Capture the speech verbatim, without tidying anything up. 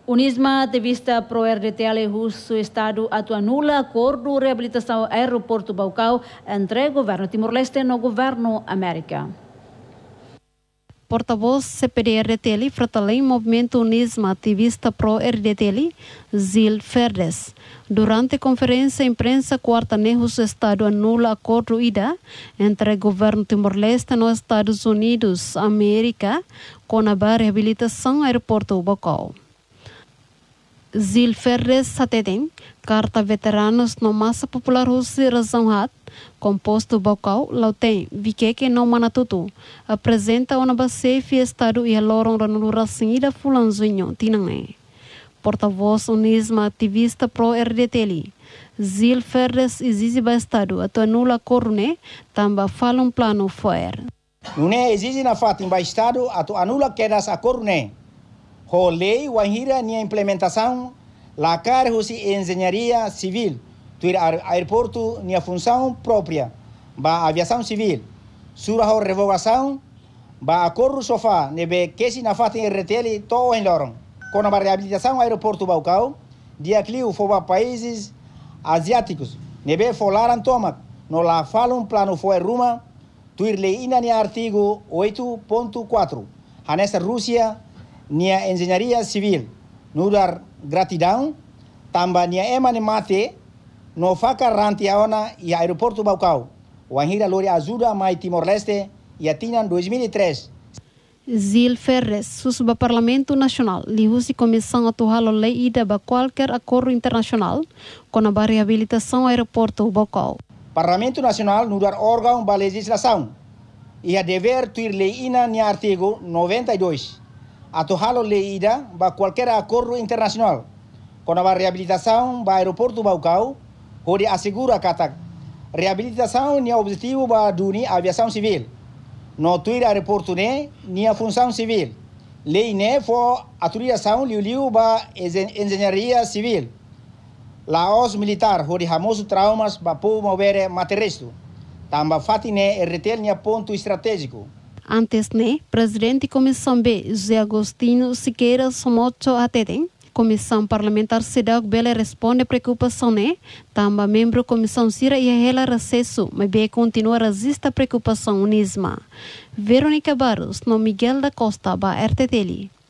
Unisma ativista pro R D T L russo Estado atu anula acordo de reabilitação aeroporto Baucau entre governo Timor-Leste no governo América. Porta-voz C P D R D T L Fratalém Movimento Unisma ativista pro R D T L Zil Ferdes. Durante conferência imprensa quarta Nejus Estado anula acordo I D A entre governo Timor-Leste nos Estados Unidos América com a reabilitação aeroporto Baucau. Zil Ferres Sateten, carta veteranos no massa popular russa razão hat, composto Baucau, Lauten, Vikeke no Manatutu, apresenta uma base e estado e a lorong ranulura singida fulanzinho, tinange. Porta-voz Unisma ativista pro R D T L, Zil Ferres exige ba estado atu anula corne, tamba fala um plano foer. Não exige na fato ba estado atu anula quedas a corne. A lei wahira nia implementação la car husi engenharia civil tuir aeroporto nia função própria ba aviação civil sura ho revogação ba acordo sofá nebe kesi na fatin R T L to em lorong com a reabilitação aeroporto Baucau dia clio foba países asiáticos nebe folaran tomak no la falum plano foi ruma tuir lei ina nia artigo oito ponto quatro hanessa Rússia nia engenharia civil, no dar gratidão, também nia emane mate, no faca ranti aona e aeroporto Baucau, o anhira lori ajuda mai Timor-Leste e atinan dois mil e três. Zil Ferres, susba Parlamento Nacional, lihusi comissão atual a lei ida ba qualquer acordo internacional com a reabilitação aeroporto Baucau. Parlamento Nacional no dar órgão ba legislação e a dever tuir lei ina nia artigo noventa e dois. Atuhalo leida ba qualquer acordo internacional com a reabilitação ba aeroporto Baucau, onde assegura que reabilitação nia objetivo ba duni aviação civil. No tuir aeroporto ne nia função civil. Lei ne for autorização liu ba engenharia civil. Laos militar onde famoso traumas ba po mover material. Tamba fatine R T L nia ponto estratégico. Antes, né, presidente Comissão B, José Agostinho Siqueira Somocho Ateten, Comissão Parlamentar Cidade Bela responde preocupação, né, também membro Comissão Cira e ela recesso, mas bem continua a resistir a preocupação unisma. Verônica Barros, no Miguel da Costa, ba R T T L.